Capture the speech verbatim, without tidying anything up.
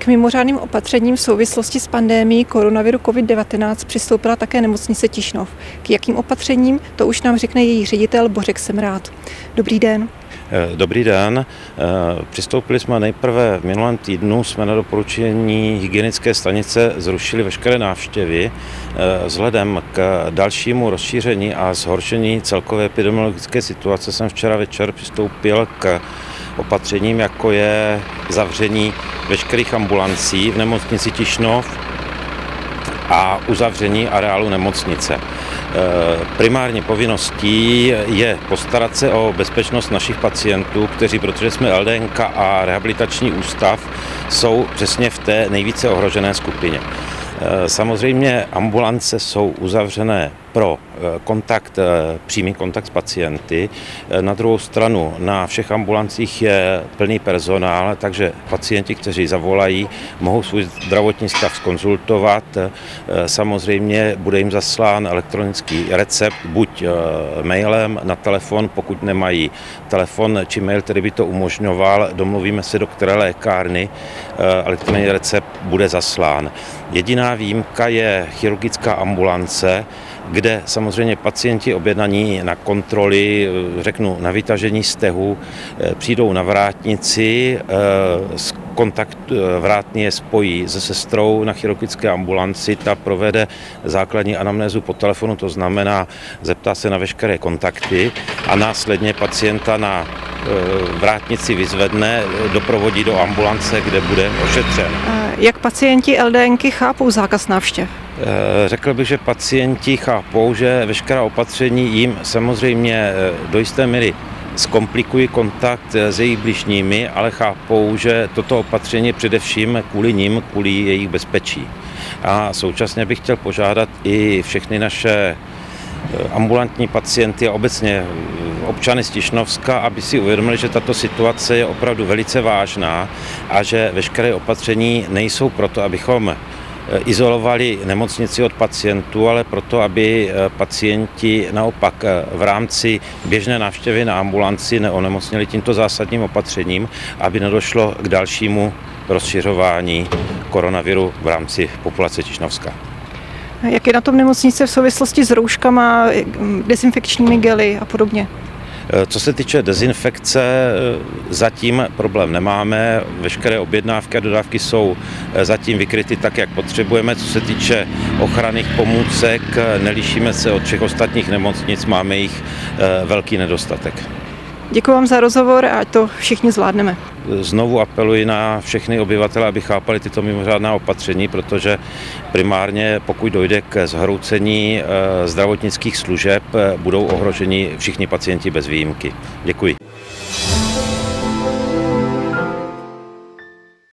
K mimořádným opatřením v souvislosti s pandemií koronaviru COVID devatenáct přistoupila také nemocnice Tišnov. K jakým opatřením, to už nám řekne její ředitel Bořek Semrád. Dobrý den. Dobrý den. Přistoupili jsme nejprve v minulém týdnu, jsme na doporučení hygienické stanice zrušili veškeré návštěvy. Vzhledem k dalšímu rozšíření a zhoršení celkové epidemiologické situace jsem včera večer přistoupil k opatřením, jako je zavření veškerých ambulancí v nemocnici Tišnov a uzavření areálu nemocnice. Primární povinností je postarat se o bezpečnost našich pacientů, kteří, protože jsme el dé en ká a rehabilitační ústav, jsou přesně v té nejvíce ohrožené skupině. Samozřejmě ambulance jsou uzavřené pro kontakt, přímý kontakt s pacienty. Na druhou stranu na všech ambulancích je plný personál, takže pacienti, kteří zavolají, mohou svůj zdravotní stav zkonzultovat. Samozřejmě bude jim zaslán elektronický recept, buď mailem na telefon, pokud nemají telefon či mail, který by to umožňoval, domluvíme se, do které lékárny elektronický recept bude zaslán. Jediná výjimka je chirurgická ambulance, kde samozřejmě pacienti objednaní na kontroly, řeknu na vytažení stehu, přijdou na vrátnici, kontakt vrátně spojí se sestrou na chirurgické ambulanci, ta provede základní anamnézu po telefonu, to znamená zeptá se na veškeré kontakty a následně pacienta na vrátnici vyzvedne, doprovodí do ambulance, kde bude ošetřen. Jak pacienti el dé en ky chápou zákaz návštěv? Řekl bych, že pacienti chápou, že veškerá opatření jim samozřejmě do jisté míry zkomplikují kontakt s jejich bližními, ale chápou, že toto opatření je především kvůli nim, kvůli jejich bezpečí. A současně bych chtěl požádat i všechny naše ambulantní pacienty a obecně občany z Tišnovska, aby si uvědomili, že tato situace je opravdu velice vážná a že veškeré opatření nejsou proto, abychom izolovali nemocnici od pacientů, ale proto, aby pacienti naopak v rámci běžné návštěvy na ambulanci neonemocněli tímto zásadním opatřením, aby nedošlo k dalšímu rozšiřování koronaviru v rámci populace Tišnovska. Jak je na tom nemocnice v souvislosti s rouškama, dezinfekčními gely a podobně? Co se týče dezinfekce, zatím problém nemáme. Veškeré objednávky a dodávky jsou zatím vykryty tak, jak potřebujeme. Co se týče ochranných pomůcek, nelišíme se od všech ostatních nemocnic, máme jich velký nedostatek. Děkuji vám za rozhovor a ať to všichni zvládneme. Znovu apeluji na všechny obyvatele, aby chápali tyto mimořádná opatření, protože primárně pokud dojde k zhroucení zdravotnických služeb, budou ohroženi všichni pacienti bez výjimky. Děkuji.